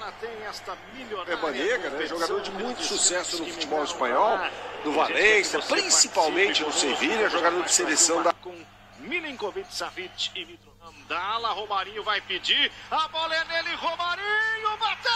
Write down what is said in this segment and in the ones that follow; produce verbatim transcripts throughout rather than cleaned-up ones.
tem esta Peba Negra, né? Jogador de muito sucesso no futebol espanhol, no Valência, principalmente no Sevilha, jogador de seleção da... Com Milinkovic, Savic e Mitro. Andala, Romarinho vai pedir, a bola é nele, Romarinho bateu!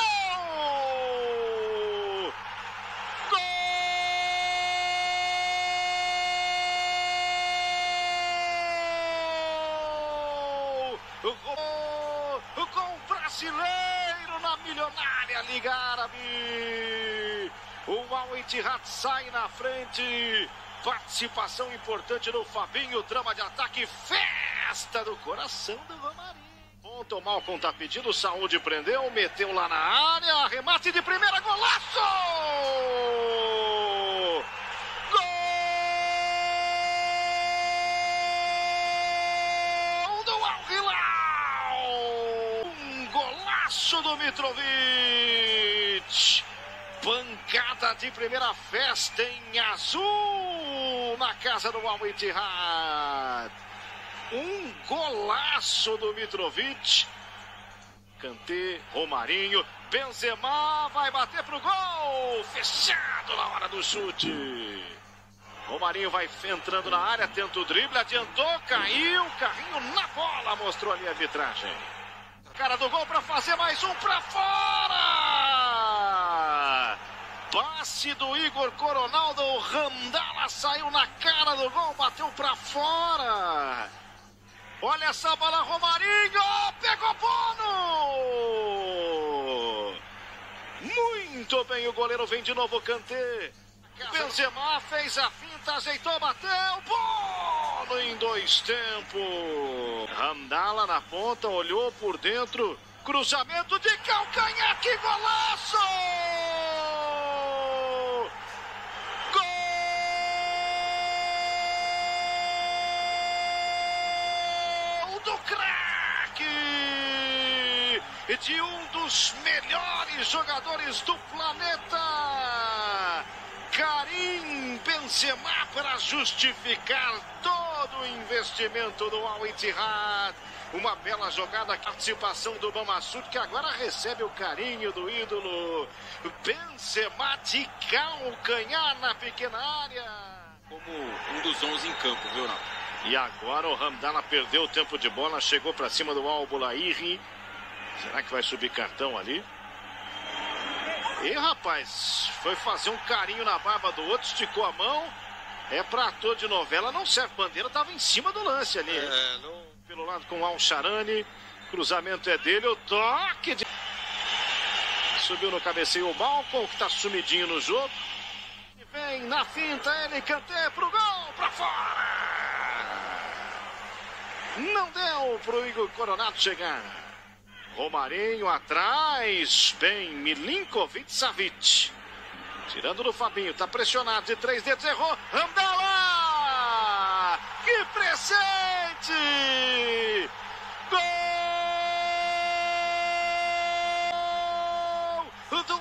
Gol! Com brasileiro na milionária Liga Árabe. O Al-Ittihad sai na frente. Participação importante do Fabinho. Trama de ataque. Festa do coração do Romarinho. Ponto, o Malcom tá pedindo. Saúde prendeu. Meteu lá na área. Remate de primeira. Golaço! Do Mitrovic, pancada de primeira, festa em azul na casa do Al-Ittihad, um golaço do Mitrovic. Kanté, Romarinho, Benzema vai bater pro gol, fechado na hora do chute. Romarinho vai entrando na área, tenta o drible, adiantou, caiu, carrinho na bola, mostrou ali a arbitragem. Cara do gol para fazer mais um para fora. Passe do Igor Coronel, do Randala saiu na cara do gol, bateu para fora. Olha essa bola, Romarinho, pegou Bono. Muito bem, o goleiro vem de novo, Kanté. Benzema fez a finta, ajeitou, bateu, Bono em dois tempos. Randala na ponta, olhou por dentro, cruzamento de calcanhar, que golaço! Gol do craque! De um dos melhores jogadores do planeta! Karim Benzema, para justificar todo o investimento do Al-Ittihad. Uma bela jogada, participação do Bamaçud, que agora recebe o carinho do ídolo. Benzema de calcanhar na pequena área. Como um dos onze em campo, viu, Renato? E agora o Randala perdeu o tempo de bola, chegou para cima do Al-Bulairi. Será que vai subir cartão ali? E rapaz, foi fazer um carinho na barba do outro, esticou a mão. É pra ator de novela, não serve bandeira, tava em cima do lance ali. É, não... Pelo lado com o Al-Sharani, cruzamento é dele, o toque de... Subiu no cabeceio o Malcom, que tá sumidinho no jogo. E vem na finta, ele Kanté pro gol, pra fora. Não deu pro Igor Coronado chegar. Romarinho atrás, bem, Milinkovic, Savic. Tirando do Fabinho, tá pressionado de três dedos, errou, Randala! Que presente! Gol do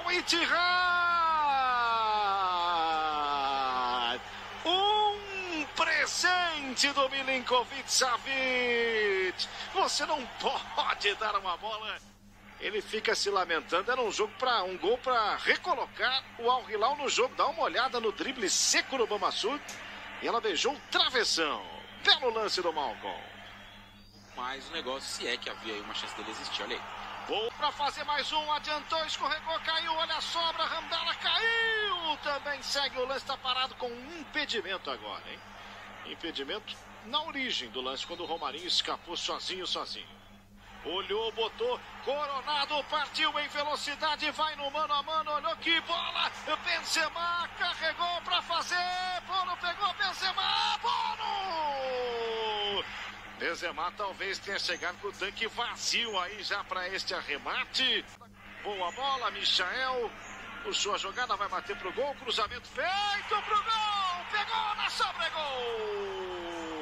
Al-Ittihad! Um presente do Milinkovic, Savic! Você não pode dar uma bola. Ele fica se lamentando. Era um jogo para um gol para recolocar o Al Hilal no jogo. Dá uma olhada no drible seco do Bamaçud. E ela beijou o travessão. Belo lance do Malcom. Mas o negócio, se é que havia aí uma chance dele existir, olha aí. Bom para fazer mais um. Adiantou, escorregou, caiu. Olha a sobra. Randala caiu. Também segue o lance. Está parado com um impedimento agora, hein? Impedimento na origem do lance, quando o Romarinho escapou sozinho, sozinho. Olhou, botou, Coronado partiu em velocidade, vai no mano a mano, olhou que bola, Benzema carregou para fazer, Bono pegou, Benzema, Bono! Benzema talvez tenha chegado com o tanque vazio aí já para este arremate. Boa bola, Michael, puxou a jogada, vai bater pro gol, cruzamento feito pro gol, pegou na sobra, gol!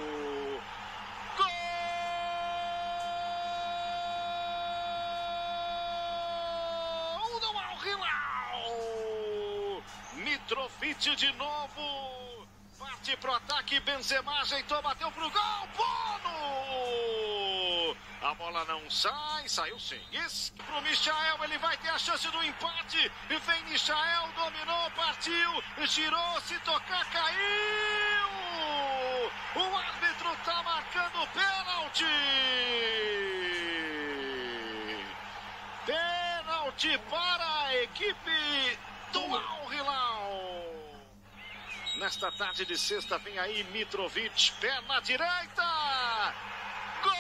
Mitrovic de novo, parte pro ataque, Benzema ajeitou, bateu pro gol, Bono! A bola não sai, saiu sim. Isso pro Michael, ele vai ter a chance do empate. Vem Michael, dominou, partiu, girou, se tocar, caiu. O árbitro tá marcando pênalti. Pênalti para a equipe do Al Hilal. Nesta tarde de sexta vem aí Mitrovic, pé na direita. Gol!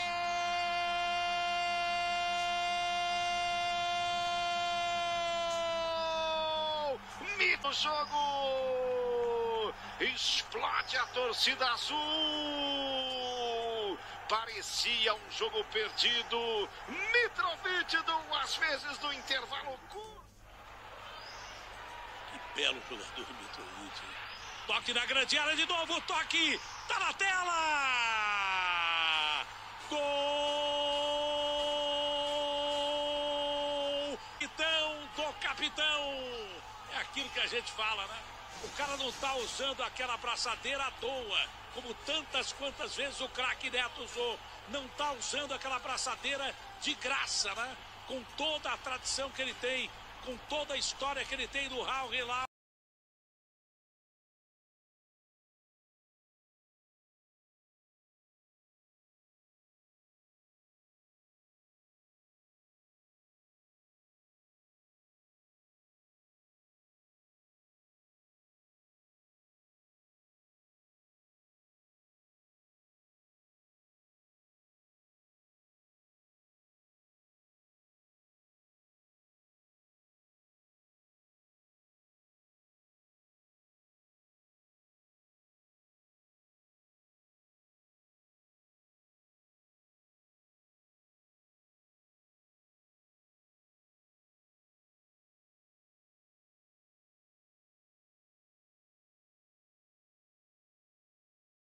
Mito jogo! Explode a torcida azul! Parecia um jogo perdido. Mitrovic, duas vezes no intervalo curto. Que belo jogador Mitrovic. Toque na grande área de novo, toque, tá na tela! Gol! Capitão do capitão! É aquilo que a gente fala, né? O cara não tá usando aquela braçadeira à toa, como tantas quantas vezes o craque Neto usou. Não tá usando aquela braçadeira de graça, né? Com toda a tradição que ele tem, com toda a história que ele tem no Al Hilal.